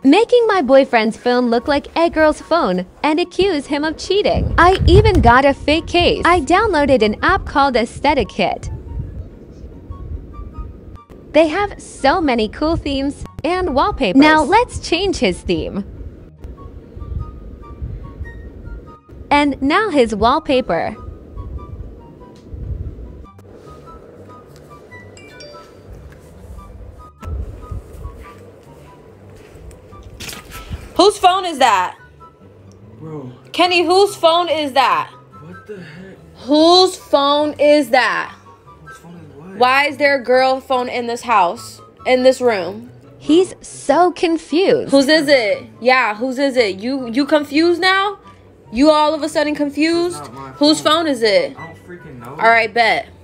making my boyfriend's phone look like a girl's phone and accuse him of cheating. I even got a fake case. I downloaded an app called Aesthetic Kit. They have so many cool themes and wallpapers. Now let's change his theme. And now his wallpaper. Whose phone is that? Bro. Kenny, whose phone is that? What the heck? Whose phone is that? Whose phone is what? Why is there a girl phone in this house? In this room? He's so confused. Whose is it? Yeah, whose is it? You confused now? You all of a sudden confused? It's not my Whose phone. phone is it? I don't freaking know. Alright, bet.